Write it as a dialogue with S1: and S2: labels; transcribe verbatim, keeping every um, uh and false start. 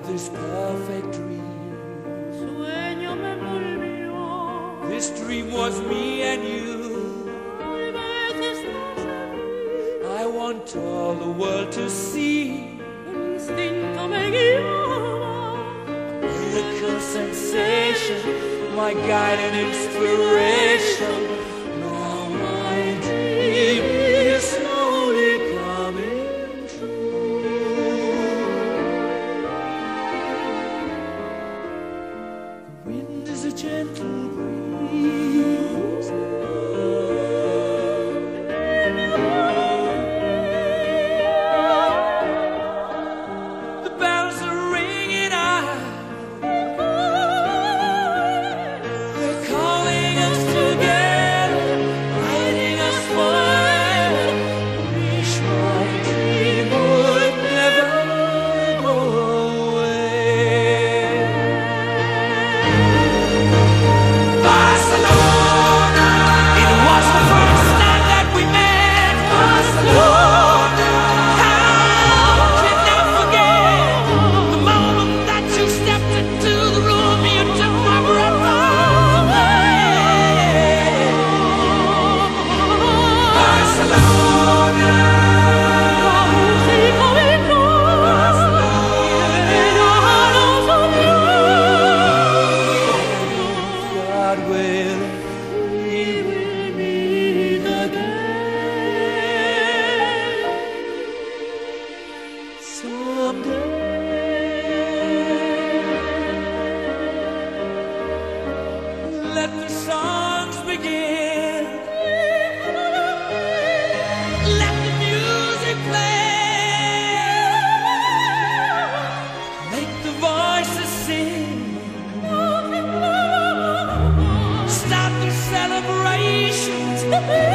S1: this perfect dream.
S2: Sueño me envolvió.
S1: This dream was me and you.
S2: Hay veces no sé
S1: I want all the world to see.
S2: el instinto me guiaba.
S1: Miracle sensation, my guide and inspiration. Now my dream is slowly coming true. The wind is a gentle breeze. The bells are ringing out. They're calling us together, guiding us forever. Wish my dream would never go away. Barcelona, it was the first night that we met. Barcelona, how can I forget the moment that you stepped into the room? You took my breath away. Barcelona,
S2: Música del
S1: God will, we will meet again someday. Let the songs begin. Let the music play. Make the voices sing. Start the celebrations.